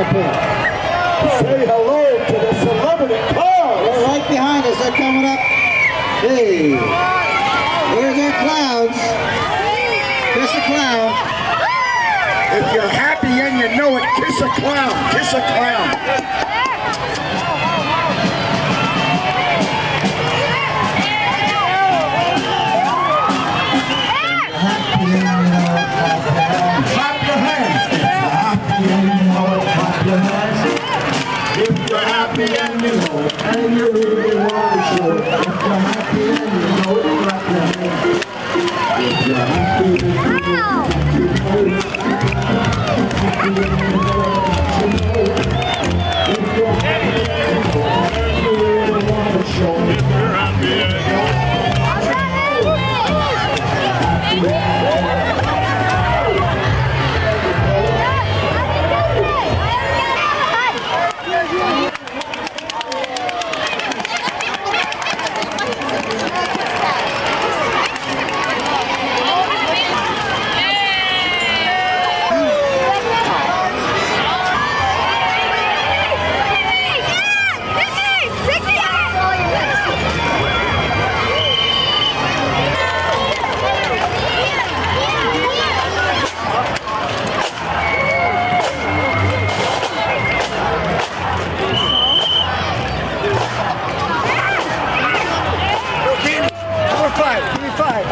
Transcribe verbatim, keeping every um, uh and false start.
pin. Say hello to the celebrity cars. They're right behind us. They're coming up. Hey, here's our clowns. Kiss a clown. If you're happy and you know it, kiss a clown. Kiss a clown. Clap your hands. If you're happy and you know it, and you really want to show it. If you're happy and you know it, clap your hands. If you're happy and you know it, if you're happy and you really want to show it. You're happy and you know it. Five, give me five.